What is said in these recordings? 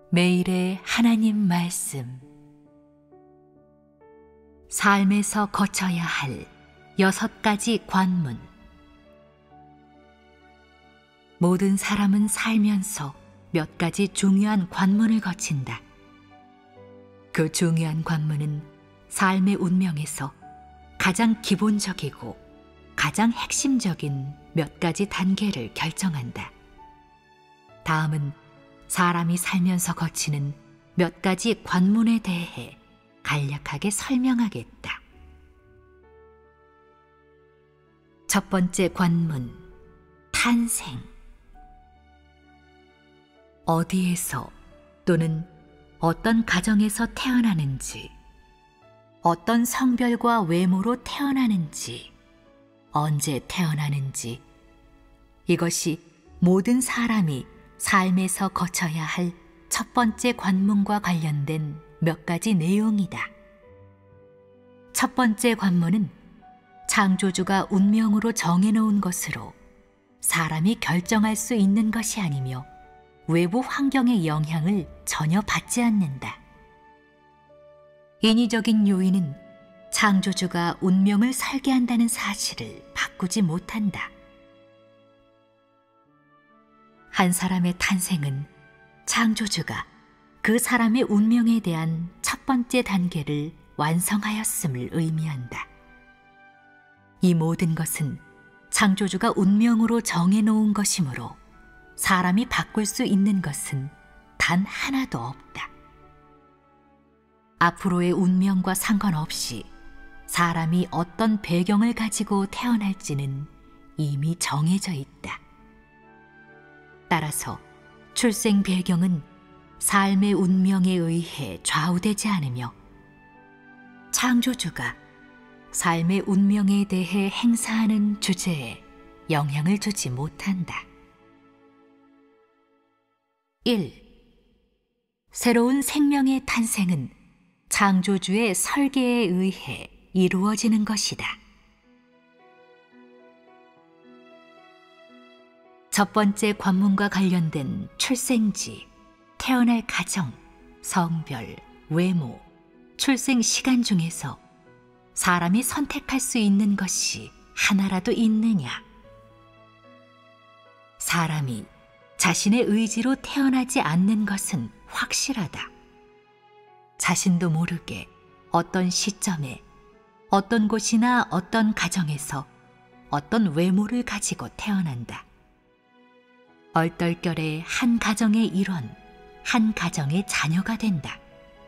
매일의 하나님 말씀. 삶에서 거쳐야 할 6가지 관문. 모든 사람은 살면서 몇 가지 중요한 관문을 거친다. 그 중요한 관문은 삶의 운명에서 가장 기본적이고 가장 핵심적인 몇 가지 단계를 결정한다. 다음은 사람이 살면서 거치는 몇 가지 관문에 대해 간략하게 설명하겠다. 첫 번째 관문, 탄생. 어디에서 또는 어떤 가정에서 태어나는지, 어떤 성별과 외모로 태어나는지, 언제 태어나는지, 이것이 모든 사람이 삶에서 거쳐야 할 첫 번째 관문과 관련된 몇 가지 내용이다. 첫 번째 관문은 창조주가 운명으로 정해놓은 것으로 사람이 결정할 수 있는 것이 아니며 외부 환경의 영향을 전혀 받지 않는다. 인위적인 요인은 창조주가 운명을 설계한다는 사실을 바꾸지 못한다. 한 사람의 탄생은 창조주가 그 사람의 운명에 대한 첫 번째 단계를 완성하였음을 의미한다. 이 모든 것은 창조주가 운명으로 정해놓은 것이므로 사람이 바꿀 수 있는 것은 단 하나도 없다. 앞으로의 운명과 상관없이 사람이 어떤 배경을 가지고 태어날지는 이미 정해져 있다. 따라서 출생 배경은 삶의 운명에 의해 좌우되지 않으며 창조주가 삶의 운명에 대해 행사하는 주제에 영향을 주지 못한다. 1. 새로운 생명의 탄생은 창조주의 설계에 의해 이루어지는 것이다. 첫 번째 관문과 관련된 출생지, 태어날 가정, 성별, 외모, 출생 시간 중에서 사람이 선택할 수 있는 것이 하나라도 있느냐? 사람이 자신의 의지로 태어나지 않는 것은 확실하다. 자신도 모르게 어떤 시점에 어떤 곳이나 어떤 가정에서 어떤 외모를 가지고 태어난다. 얼떨결에 한 가정의 일원, 한 가정의 자녀가 된다.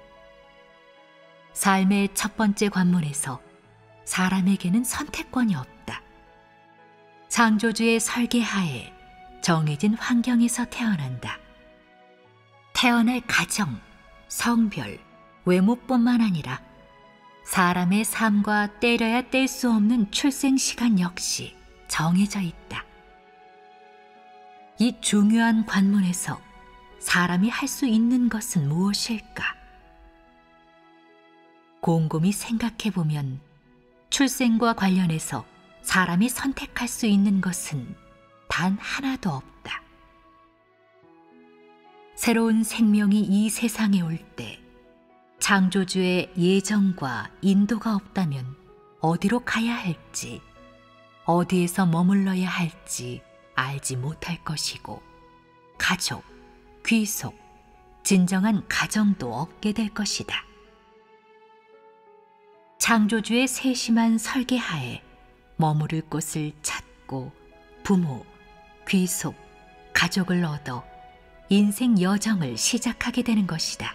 삶의 첫 번째 관문에서 사람에게는 선택권이 없다. 창조주의 설계하에 정해진 환경에서 태어난다. 태어날 가정, 성별, 외모뿐만 아니라 사람의 삶과 때려야 뗄 수 없는 출생 시간 역시 정해져 있다. 이 중요한 관문에서 사람이 할 수 있는 것은 무엇일까? 곰곰이 생각해보면 출생과 관련해서 사람이 선택할 수 있는 것은 단 하나도 없다. 새로운 생명이 이 세상에 올 때 창조주의 예정과 인도가 없다면 어디로 가야 할지, 어디에서 머물러야 할지 알지 못할 것이고 가족, 귀속, 진정한 가정도 없게 될 것이다. 창조주의 세심한 설계하에 머무를 곳을 찾고 부모, 귀속, 가족을 얻어 인생 여정을 시작하게 되는 것이다.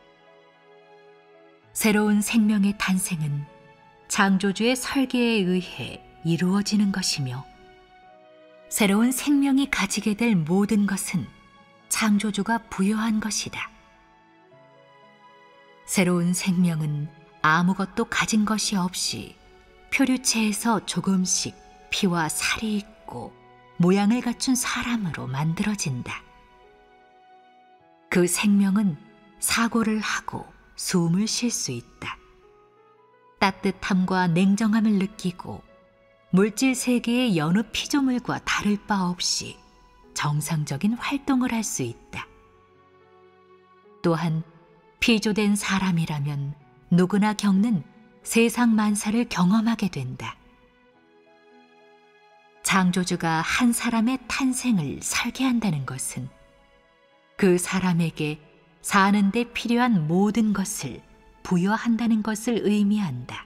새로운 생명의 탄생은 창조주의 설계에 의해 이루어지는 것이며 새로운 생명이 가지게 될 모든 것은 창조주가 부여한 것이다. 새로운 생명은 아무것도 가진 것이 없이 표류체에서 조금씩 피와 살이 있고 모양을 갖춘 사람으로 만들어진다. 그 생명은 사고를 하고 숨을 쉴 수 있다. 따뜻함과 냉정함을 느끼고 물질 세계의 여느 피조물과 다를 바 없이 정상적인 활동을 할 수 있다. 또한 피조된 사람이라면 누구나 겪는 세상 만사를 경험하게 된다. 창조주가 한 사람의 탄생을 설계한다는 것은 그 사람에게 사는 데 필요한 모든 것을 부여한다는 것을 의미한다.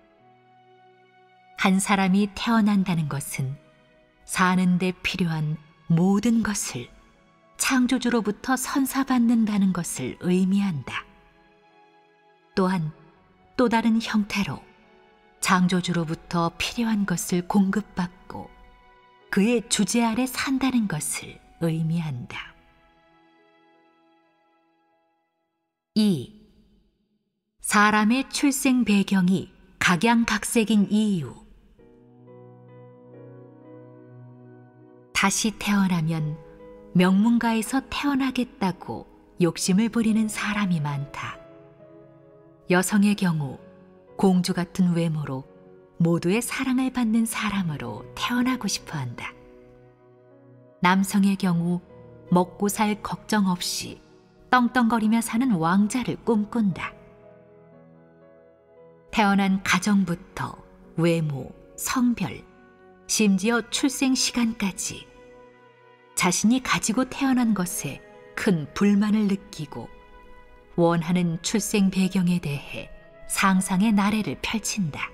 한 사람이 태어난다는 것은 사는 데 필요한 모든 것을 창조주로부터 선사받는다는 것을 의미한다. 또한 또 다른 형태로 창조주로부터 필요한 것을 공급받고 그의 주재 아래 산다는 것을 의미한다. 2. 사람의 출생 배경이 각양각색인 이유. 다시 태어나면 명문가에서 태어나겠다고 욕심을 부리는 사람이 많다. 여성의 경우 공주 같은 외모로 모두의 사랑을 받는 사람으로 태어나고 싶어 한다. 남성의 경우 먹고 살 걱정 없이 떵떵거리며 사는 왕자를 꿈꾼다. 태어난 가정부터 외모, 성별, 심지어 출생 시간까지 자신이 가지고 태어난 것에 큰 불만을 느끼고 원하는 출생 배경에 대해 상상의 나래를 펼친다.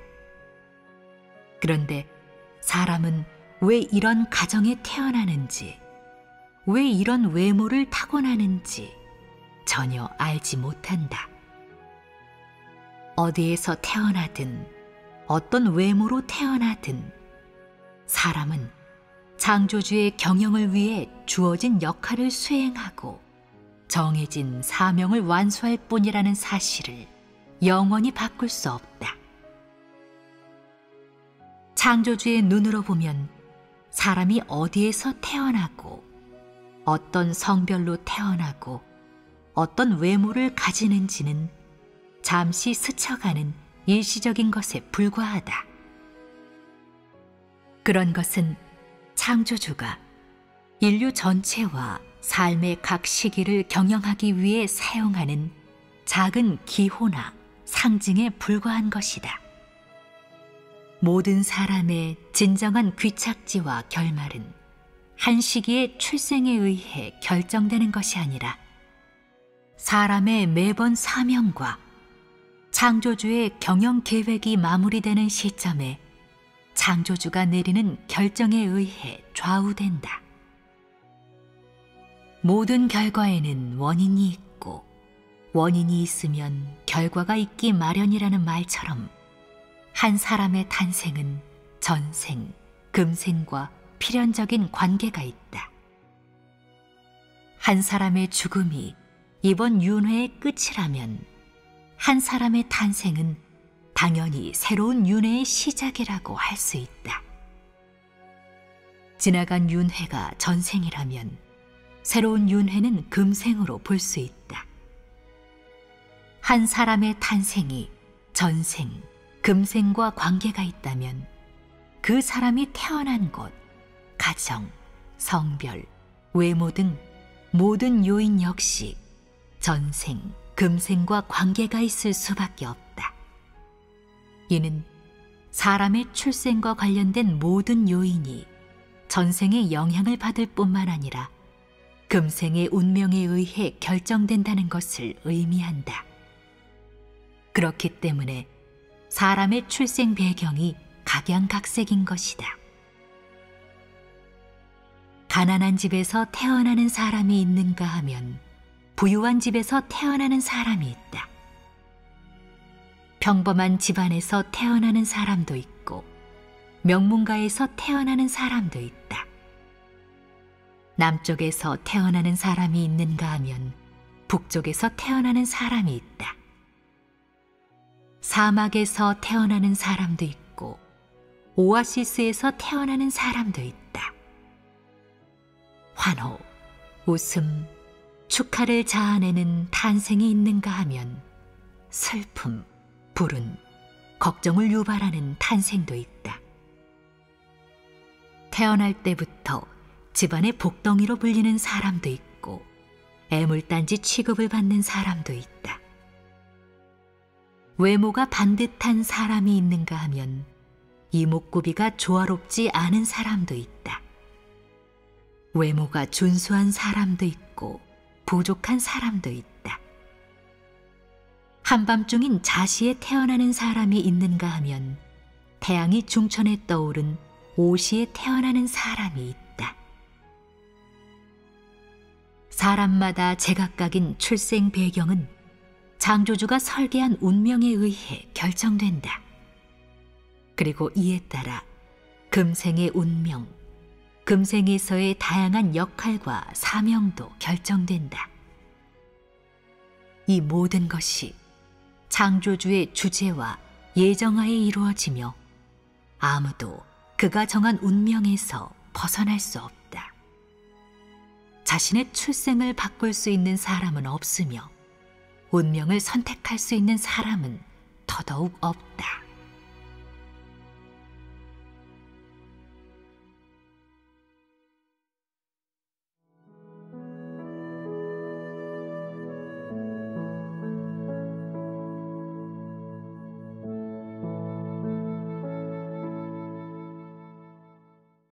그런데 사람은 왜 이런 가정에 태어나는지, 왜 이런 외모를 타고나는지 전혀 알지 못한다. 어디에서 태어나든 어떤 외모로 태어나든 사람은 창조주의 경영을 위해 주어진 역할을 수행하고 정해진 사명을 완수할 뿐이라는 사실을 영원히 바꿀 수 없다. 창조주의 눈으로 보면 사람이 어디에서 태어나고 어떤 성별로 태어나고 어떤 외모를 가지는지는 잠시 스쳐가는 일시적인 것에 불과하다. 그런 것은 창조주가 인류 전체와 삶의 각 시기를 경영하기 위해 사용하는 작은 기호나 상징에 불과한 것이다. 모든 사람의 진정한 귀착지와 결말은 한 시기의 출생에 의해 결정되는 것이 아니라 사람의 매번 사명과 창조주의 경영 계획이 마무리되는 시점에 창조주가 내리는 결정에 의해 좌우된다. 모든 결과에는 원인이 있고 원인이 있으면 결과가 있기 마련이라는 말처럼 한 사람의 탄생은 전생, 금생과 필연적인 관계가 있다. 한 사람의 죽음이 이번 윤회의 끝이라면 한 사람의 탄생은 당연히 새로운 윤회의 시작이라고 할 수 있다. 지나간 윤회가 전생이라면 새로운 윤회는 금생으로 볼 수 있다. 한 사람의 탄생이 전생, 금생과 관계가 있다면 그 사람이 태어난 곳, 가정, 성별, 외모 등 모든 요인 역시 전생, 금생과 관계가 있을 수밖에 없다. 이는 사람의 출생과 관련된 모든 요인이 전생의 영향을 받을 뿐만 아니라 금생의 운명에 의해 결정된다는 것을 의미한다. 그렇기 때문에 사람의 출생 배경이 각양각색인 것이다. 가난한 집에서 태어나는 사람이 있는가 하면 부유한 집에서 태어나는 사람이 있다. 평범한 집안에서 태어나는 사람도 있고 명문가에서 태어나는 사람도 있다. 남쪽에서 태어나는 사람이 있는가 하면 북쪽에서 태어나는 사람이 있다. 사막에서 태어나는 사람도 있고 오아시스에서 태어나는 사람도 있다. 환호, 웃음, 축하를 자아내는 탄생이 있는가 하면 슬픔, 불운, 걱정을 유발하는 탄생도 있다. 태어날 때부터 집안의 복덩이로 불리는 사람도 있고 애물단지 취급을 받는 사람도 있다. 외모가 반듯한 사람이 있는가 하면 이목구비가 조화롭지 않은 사람도 있다. 외모가 준수한 사람도 있고 부족한 사람도 있다. 한밤중인 자시에 태어나는 사람이 있는가 하면 태양이 중천에 떠오른 오시에 태어나는 사람이 있다. 사람마다 제각각인 출생 배경은 창조주가 설계한 운명에 의해 결정된다. 그리고 이에 따라 금생의 운명, 금생에서의 다양한 역할과 사명도 결정된다. 이 모든 것이 창조주의 주재와 예정하에 이루어지며 아무도 그가 정한 운명에서 벗어날 수 없다. 자신의 출생을 바꿀 수 있는 사람은 없으며 운명을 선택할 수 있는 사람은 더더욱 없다.